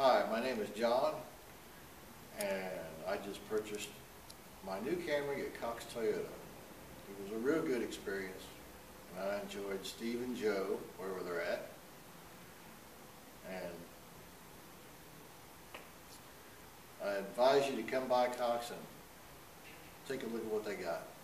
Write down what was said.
Hi, my name is John, and I just purchased my new Camry at Cox Toyota. It was a real good experience, and I enjoyed Steve and Joe, wherever they're at. And I advise you to come by Cox and take a look at what they got.